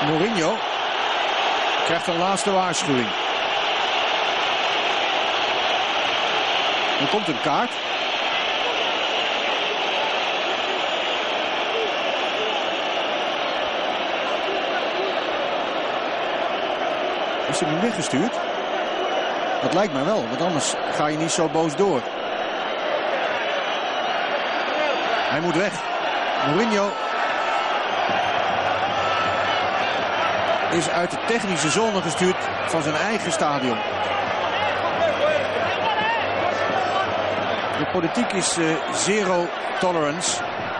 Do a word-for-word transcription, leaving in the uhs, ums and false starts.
Mourinho krijgt een laatste waarschuwing. Er komt een kaart. Is hij hem weggestuurd? Dat lijkt mij wel, want anders ga je niet zo boos door. Hij moet weg. Mourinho is uit de technische zone gestuurd van zijn eigen stadion. De politiek is uh, zero tolerance.